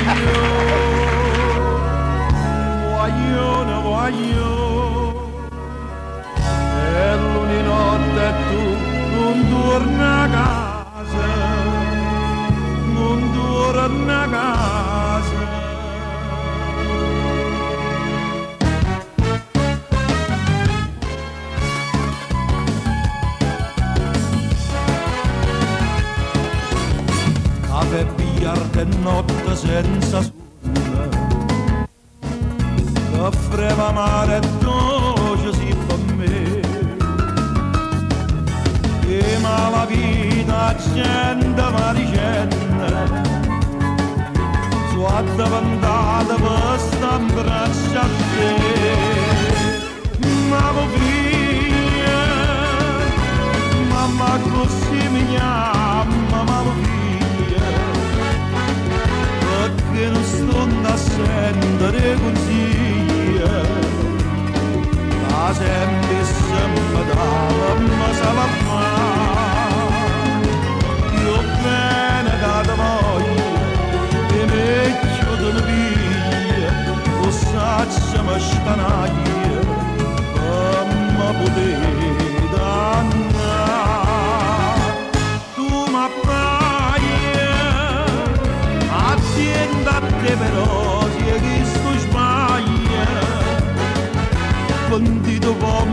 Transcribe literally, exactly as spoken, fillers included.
Guaglione, guaglione, e l'uni notte tu non torni a casa, non torni a casa. Caffè, biliardo e notte senza sonno, offreva mare e dolce sì per me, e ma la vita gente ma dicende su addavantata per sta in braccia a te. Mamma figlia, mamma così mi chiama, mamma figlia, perché non sto a sentire consigli, la sempre sempre dava, ma sa va fare, io bene data voglia, e meglio di una figlia, lo saccia ma stanaglia, ma potete andare, tu m'apprai, azienda a te però, si è che sto sbaglia, bandito come